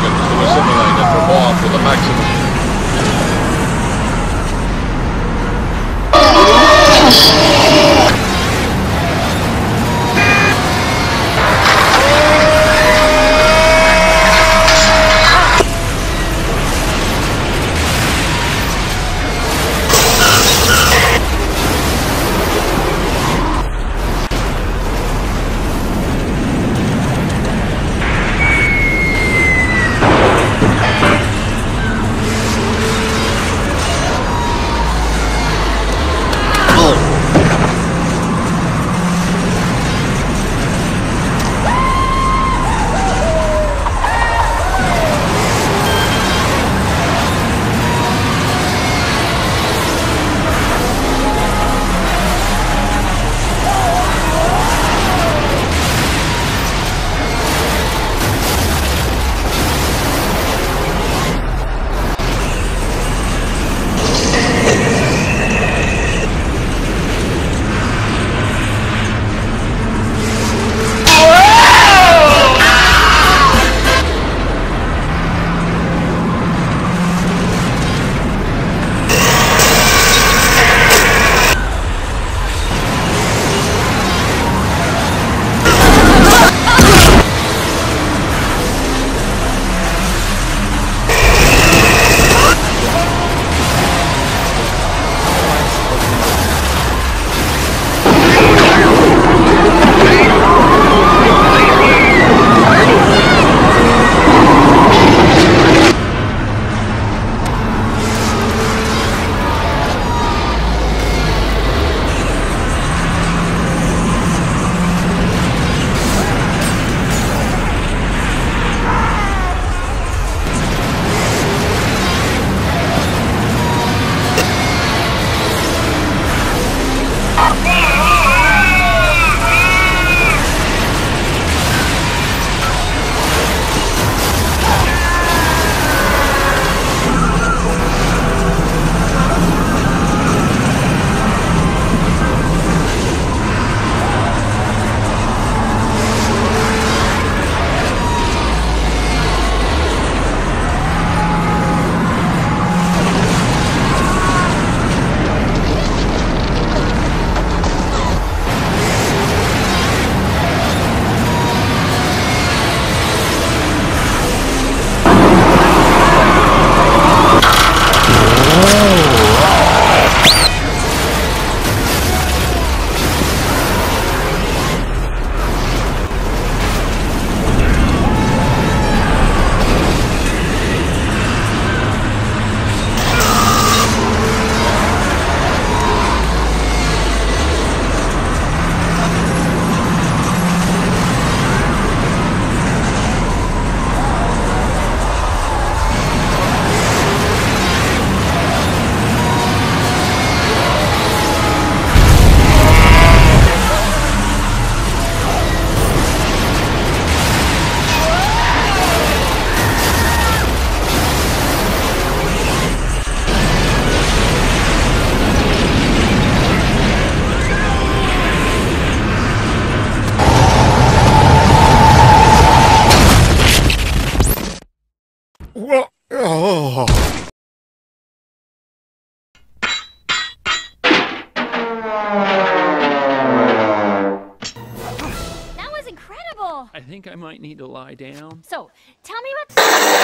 seconds to assimilate and drop off with the maximum. Oh. That was incredible! I think I might need to lie down. So, tell me what...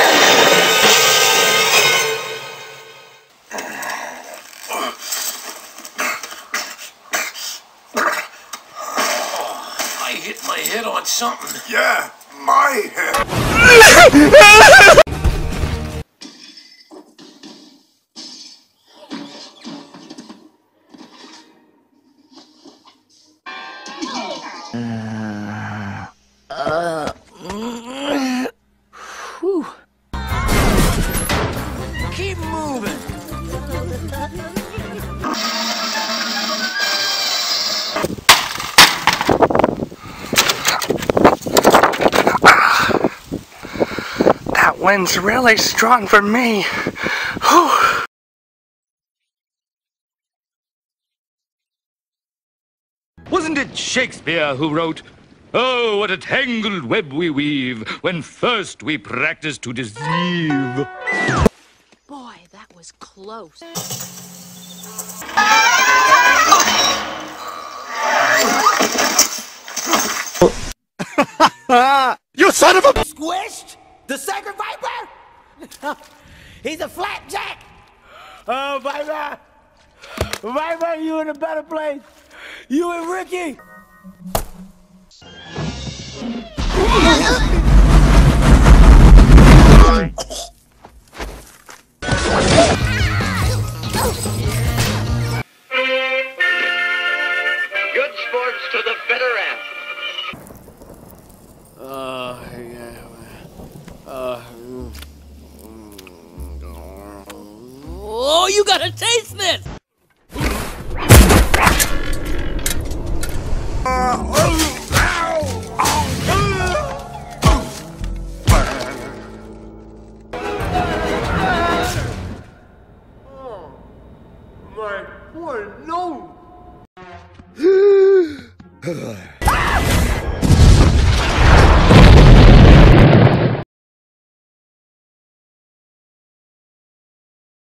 I hit my head on something. Yeah, my head. Keep moving. That wind's really strong for me. Whew. Wasn't it Shakespeare who wrote, Oh, what a tangled web we weave when first we practice to deceive. Boy, that was close. You son of a... Squished? The Sacred Viper? He's a flapjack! Oh, Viper! Viper, you in a better place! You and Ricky! Good sports to the bitter end. Oh, you gotta taste this! My boy, no!